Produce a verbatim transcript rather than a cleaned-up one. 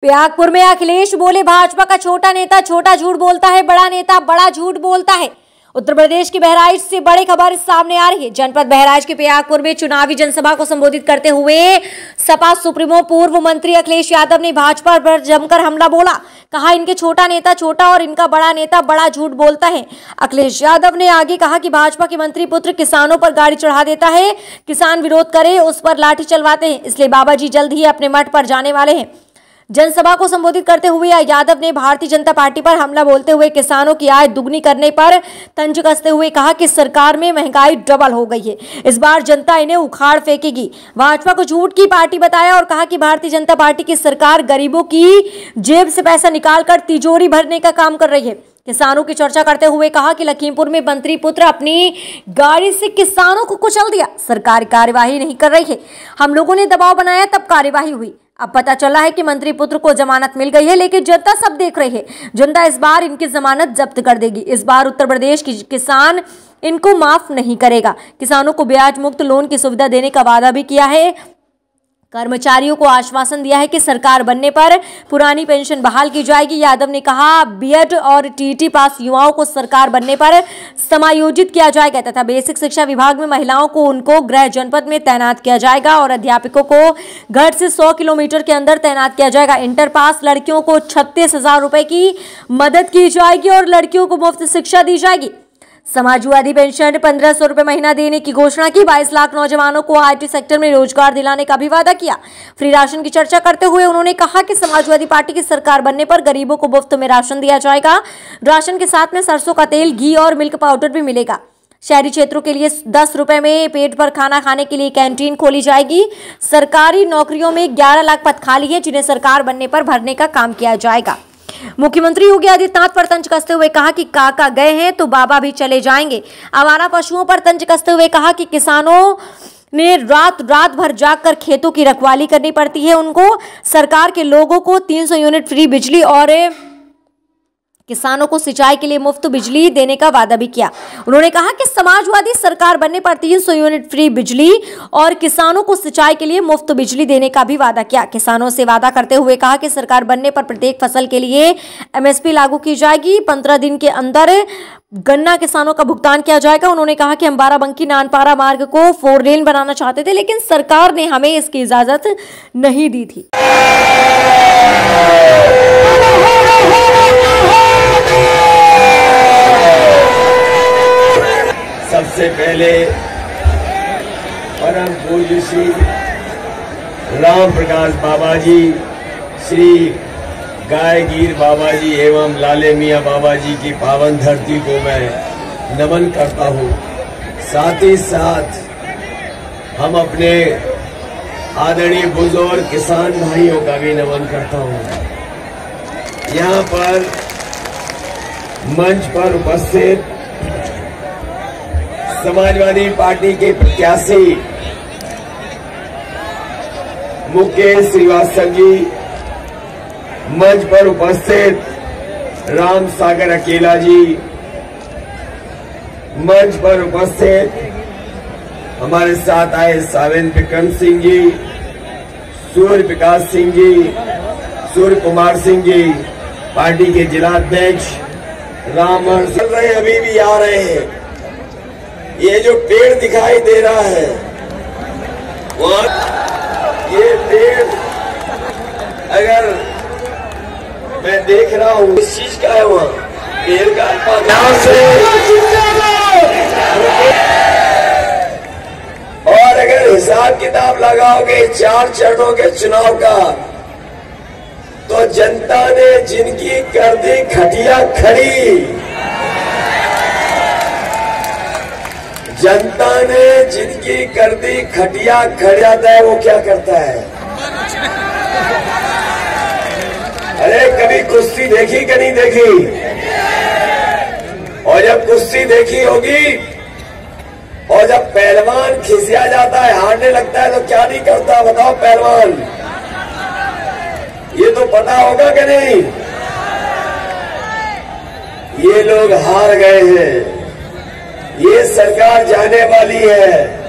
प्रयागपुर में अखिलेश बोले भाजपा का छोटा नेता छोटा झूठ बोलता है, बड़ा नेता बड़ा झूठ बोलता है। उत्तर प्रदेश की बहराइच से बड़ी खबर सामने आ रही है। जनपद बहराइच के प्रयागपुर में चुनावी जनसभा को संबोधित करते हुए सपा सुप्रीमो पूर्व मंत्री अखिलेश यादव ने भाजपा पर जमकर हमला बोला। कहा इनके छोटा नेता छोटा और इनका बड़ा नेता बड़ा झूठ बोलता है। अखिलेश यादव ने आगे कहा कि भाजपा के मंत्री पुत्र किसानों पर गाड़ी चढ़ा देता है, किसान विरोध करे उस पर लाठी चलवाते हैं, इसलिए बाबा जी जल्द ही अपने मठ पर जाने वाले हैं। जनसभा को संबोधित करते हुए यादव ने भारतीय जनता पार्टी पर हमला बोलते हुए किसानों की आय दुगनी करने पर तंज कसते हुए कहा कि सरकार में महंगाई डबल हो गई है, इस बार जनता इन्हें उखाड़ फेंकेगी। भाजपा को झूठ की पार्टी बताया और कहा कि भारतीय जनता पार्टी की सरकार गरीबों की जेब से पैसा निकालकर तिजोरी भरने का काम कर रही है। किसानों की चर्चा करते हुए कहा कि लखीमपुर में मंत्री पुत्र अपनी गाड़ी से किसानों को कुचल दिया, सरकार कार्यवाही नहीं कर रही है, हम लोगों ने दबाव बनाया तब कार्यवाही हुई। अब पता चला है कि मंत्री पुत्र को जमानत मिल गई है, लेकिन जनता सब देख रही है, जनता इस बार इनकी जमानत जब्त कर देगी। इस बार उत्तर प्रदेश की किसान इनको माफ नहीं करेगा। किसानों को ब्याज मुक्त लोन की सुविधा देने का वादा भी किया है। कर्मचारियों को आश्वासन दिया है कि सरकार बनने पर पुरानी पेंशन बहाल की जाएगी। यादव ने कहा बीएड और टीईटी पास युवाओं को सरकार बनने पर समायोजित किया जाएगा तथा बेसिक शिक्षा विभाग में महिलाओं को उनको गृह जनपद में तैनात किया जाएगा और अध्यापकों को घर से सौ किलोमीटर के अंदर तैनात किया जाएगा। इंटर पास लड़कियों को छत्तीस हजार रुपए की मदद की जाएगी और लड़कियों को मुफ्त शिक्षा दी जाएगी। समाजवादी पेंशन पंद्रह सौ रुपए महीना देने की घोषणा की। बाईस लाख नौजवानों को आईटी सेक्टर में रोजगार दिलाने का भी वादा किया। फ्री राशन की चर्चा करते हुए उन्होंने कहा कि समाजवादी पार्टी की सरकार बनने पर गरीबों को मुफ्त में राशन दिया जाएगा। राशन के साथ में सरसों का तेल, घी और मिल्क पाउडर भी मिलेगा। शहरी क्षेत्रों के लिए दस रुपए में पेट भर खाना खाने के लिए कैंटीन खोली जाएगी। सरकारी नौकरियों में ग्यारह लाख पद खाली है, जिन्हें सरकार बनने पर भरने का काम किया जाएगा। मुख्यमंत्री योगी आदित्यनाथ पर तंज कसते हुए कहा कि काका गए हैं तो बाबा भी चले जाएंगे। आवारा पशुओं पर तंज कसते हुए कहा कि किसानों ने रात रात भर जागकर खेतों की रखवाली करनी पड़ती है। उनको सरकार के लोगों को तीन सौ यूनिट फ्री बिजली और किसानों को सिंचाई के लिए मुफ्त बिजली देने का वादा भी किया। उन्होंने कहा कि समाजवादी सरकार बनने पर तीन सौ यूनिट फ्री बिजली और किसानों को सिंचाई के लिए मुफ्त बिजली देने का भी वादा किया। किसानों से वादा करते हुए कहा कि सरकार बनने पर प्रत्येक फसल के लिए एमएसपी लागू की जाएगी। पंद्रह दिन के अंदर गन्ना किसानों का भुगतान किया जाएगा। उन्होंने कहा कि हम बाराबंकी नानपारा मार्ग को फोर लेन बनाना चाहते थे, लेकिन सरकार ने हमें इसकी इजाजत नहीं दी थी। सबसे पहले परम पूज्य श्री राम प्रकाश बाबा जी, श्री गायगीर बाबा जी एवं लाले मियाँ बाबा जी की पावन धरती को मैं नमन करता हूँ। साथ ही साथ हम अपने आदरणीय बुजुर्ग किसान भाइयों का भी नमन करता हूँ। यहाँ पर मंच पर उपस्थित समाजवादी पार्टी के प्रत्याशी मुकेश श्रीवास्तव जी, मंच पर उपस्थित राम सागर अकेला जी, मंच पर उपस्थित हमारे साथ आए सावेंद्र विक्रम सिंह जी, सूर्य प्रकाश सिंह जी, सूर्य कुमार सिंह जी, पार्टी के जिलाध्यक्ष रामहर चल रहे अभी भी आ रहे हैं। ये जो पेड़ दिखाई दे रहा है वहाँ, ये पेड़ अगर मैं देख रहा हूँ इस चीज का है, वहाँ पेड़ का नाम से, और अगर हिसाब किताब लगाओगे चार चरणों के चुनाव का, तो जनता ने जिनकी कर दी खटिया खड़ी, जनता ने जिनकी कर दी खटिया खड़ी जाता है वो क्या करता है? अरे कभी कुश्ती देखी कि नहीं देखी? और जब कुश्ती देखी होगी और जब पहलवान खिसिया जाता है, हारने लगता है, तो क्या नहीं करता बताओ पहलवान? ये तो पता होगा कि नहीं? ये लोग हार गए हैं, ये सरकार जाने वाली है।